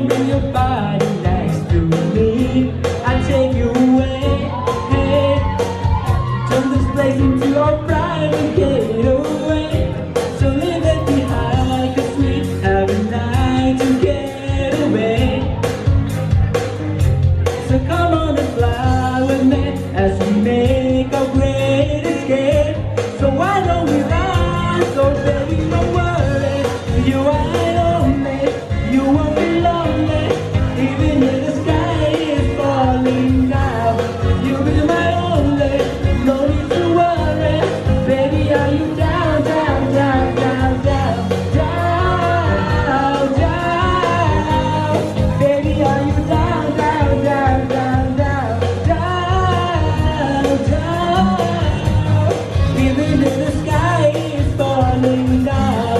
and bring your body next to me. I'll take you away, hey. Turn this place into a private getaway. So leave it behind, 'cause we have a night to get away. So come on and fly with me as we make our great escape. So why don't we run? So baby, don't worry, you ain't lonely, you won't be lonely, even if the sky is falling down. You'll be my only, no need to worry. Baby, are you down, down, down, down, down, down, down? Baby, are you down, down, down, down, down, down, down? Even if the sky is falling down.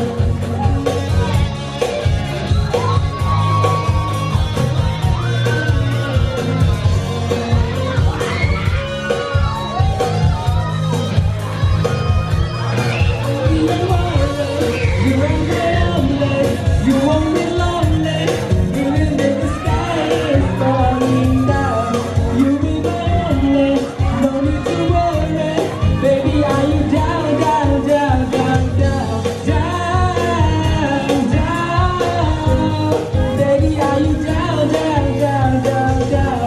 You won't be lonely, even if the sky is falling down. You'll be my only, no need to worry. Baby, are you down, down, down, down, down, down, down? Baby, are you down, down, down, down, down,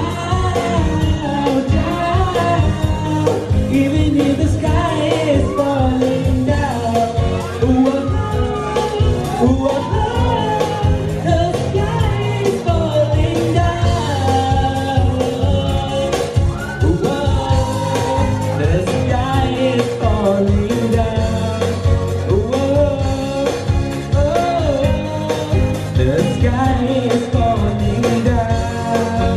down, down? Even if the sky is falling down. Ooh, ooh, the sky is falling down. Ooh, the sky is falling down. Ooh, the sky is falling down.